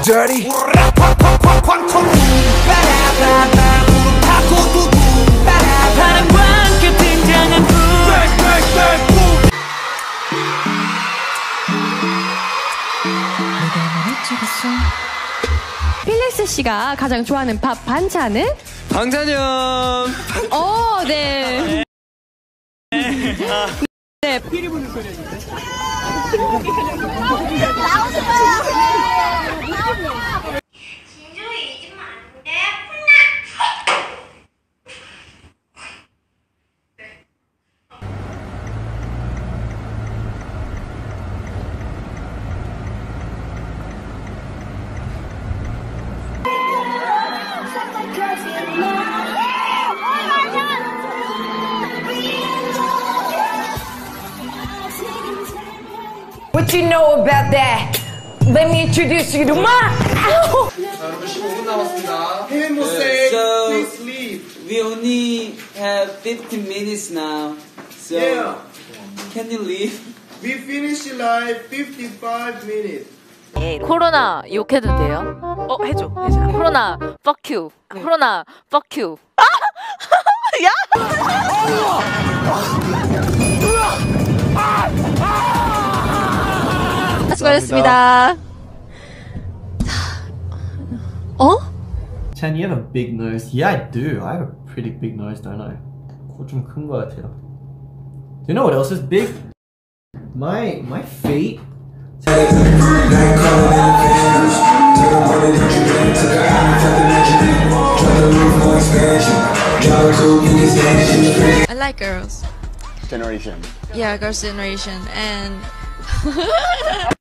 dirty. 필릭스 씨가 가장 좋아하는 밥 반찬은? 방탄염. 네. 네. 피리 부는 소리 해주세요. What you know about that? Let me introduce you to my. 여러분 15분 남았습니다. He will say, So, please leave. we only have 15 minutes now. So, Yeah. can you leave? We finish live 55 minutes. 코로나 욕해도 돼요? 해줘. 코로나 fuck you. 코로나 fuck you. 수고하셨습니다. Chan, you have a big nose. Yeah, I do. I have a pretty big nose, don't I? 코 좀 큰 것 같아요. Do you know what else is big? My feet. I like girls. Generation. Yeah, girls' generation. And